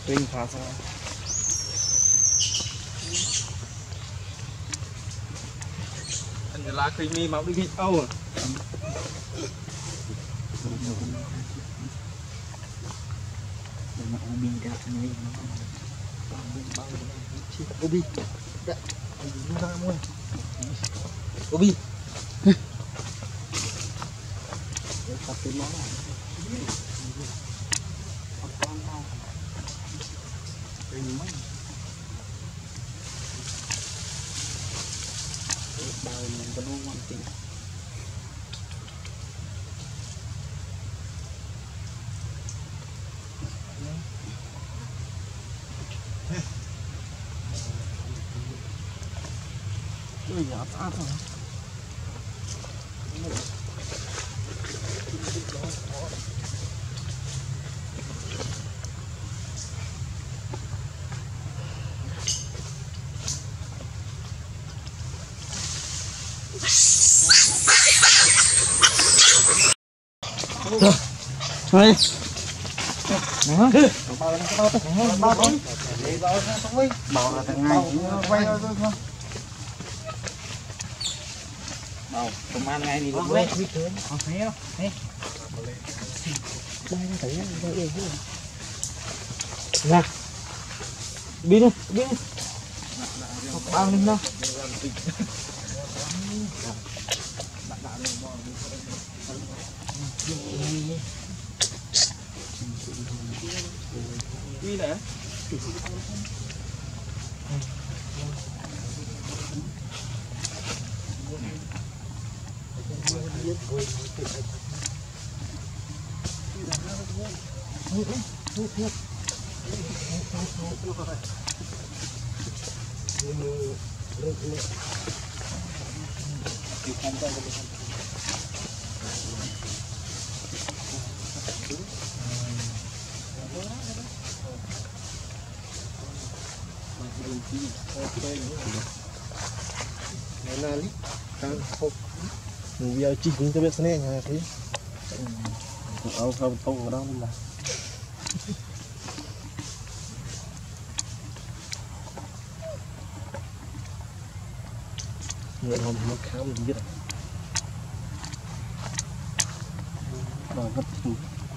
Tinh phá sao? Anh lá cây mi máu đi âu à? Ubi dah ni. Ubi. Dah. Ubi. Tapi mana? Apa tahu? Ini mana? Bao mình penuh mati. Ui giọt áp rồi. Đây. Đó. Bao là thằng ngày quay thôi. Đâu, công an ngay đi được quay. Không thấy đâu. Đây. Đây nó thấy đây. Nè. Đi đi. Bao lên đâu. Đi nè. Nali, kan hộp, giờ chỉ cũng cho biết thế này nha thấy, không ở đâu là, người hòm nó khá mình biết, rồi vật thủ.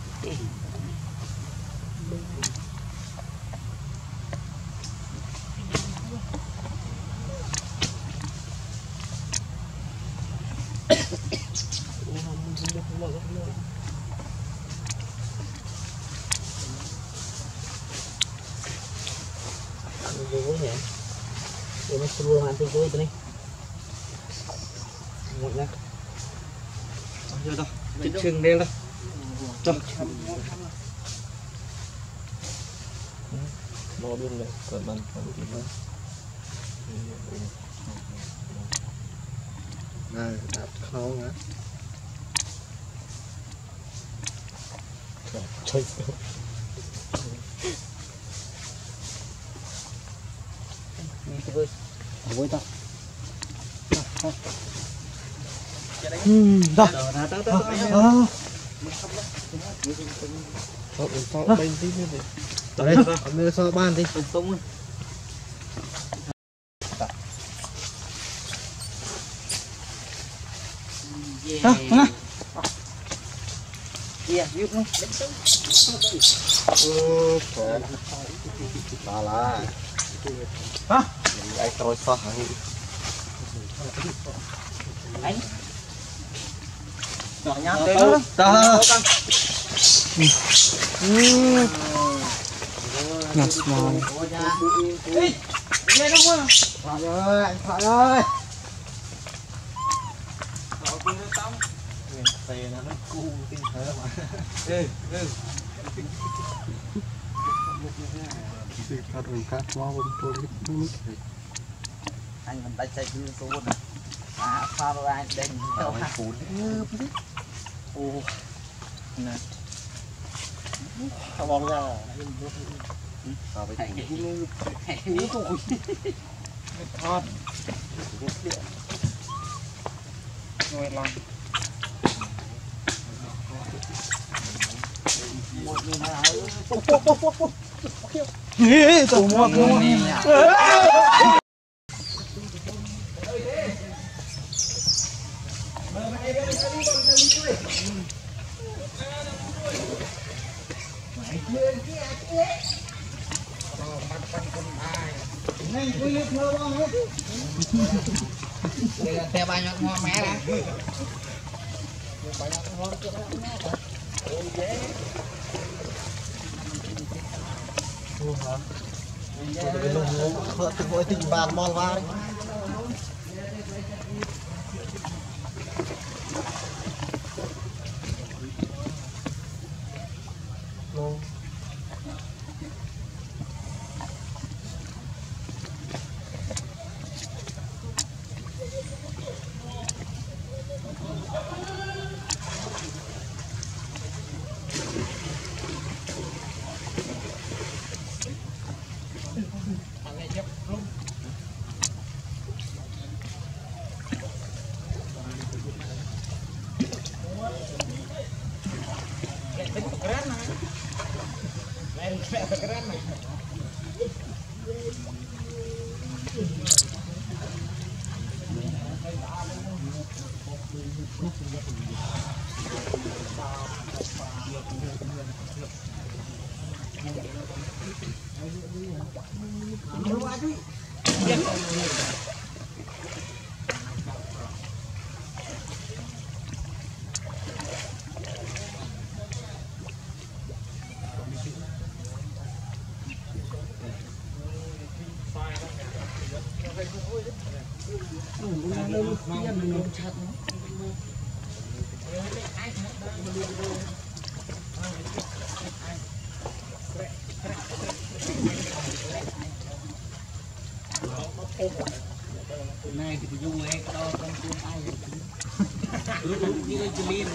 Ini seluruh nanti gue itu nih. Ngomongnya. Ayo dah, chừng đen đó. Cho. Nó luôn này, cẩn thận này, đạp không á. Chơi. Vui tao. Đó. Sao bên tí nữa đi. Đây, đưa sao ban đi. Tung. Đó, nè. Iya, yuk nih. Salah. Hah? Ai terus sah ini. Anh. Nhỏ nhát thế đó. Đó. Ngặt mòn. Ê, nghe đâu quá. Thoại ơi, anh Thoại ơi. Đó cũng nó tắm. Xe nó cu tinh thế mà. Ê. Anh còn tay chạy như số này. Pha vào anh đây đâu hả? Ô. Nè. Sao bong ra. Sao vậy? Thọt. Rồi làm. ตัวมัวแต่banyak mau merah. Tôi tình bạn mòn vào Này thì dùng ấy to con cuốn ai như jelin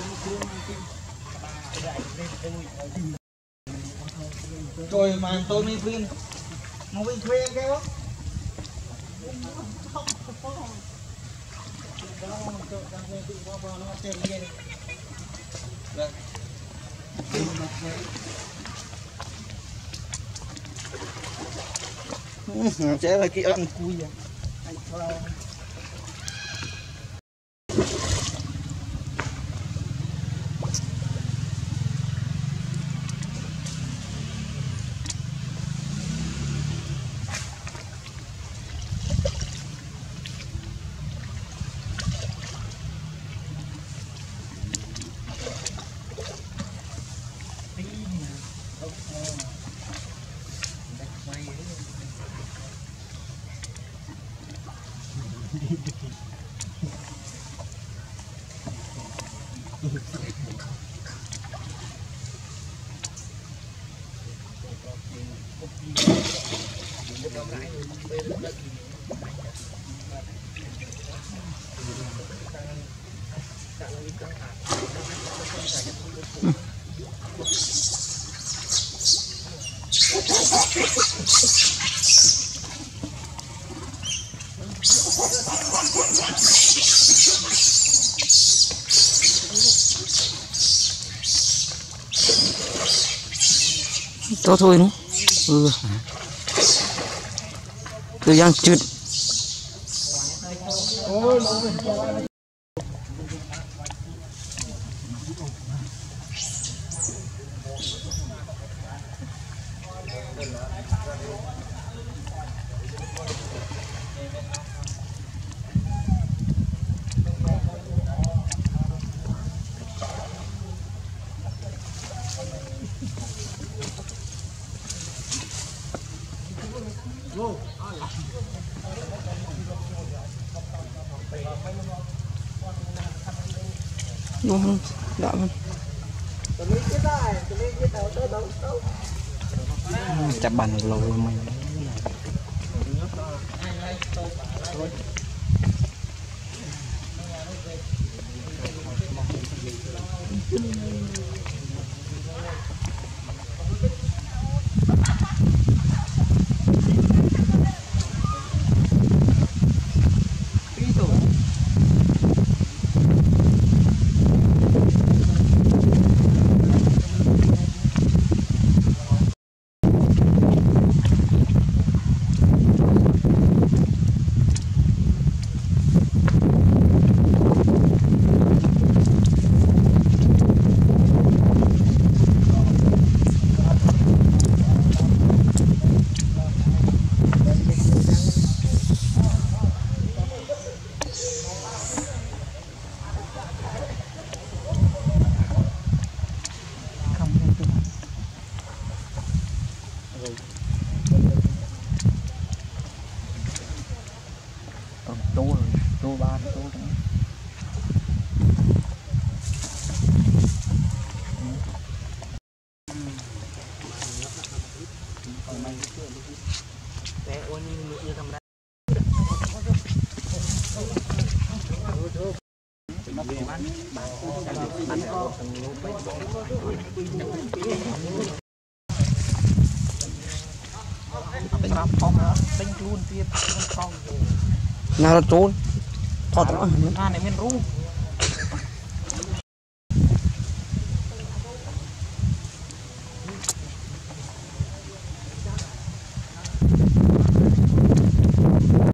rồi mà tôi mới viên mau viên thuê cái đó sẽ là cái ăn cùi à. to thôi nữa. Thời gian chụt đã chặt bàn lồi mình tô ba tô tính bắp phong tính luôn tiết phong nào là trốn thọt nó này men rú